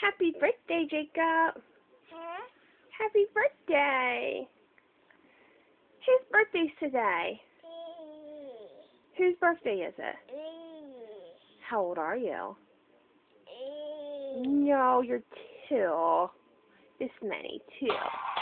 Happy birthday, Jacob. Huh? Happy birthday. Whose birthday's today? Whose birthday is it? How old are you? No, you're 2. This many, 2.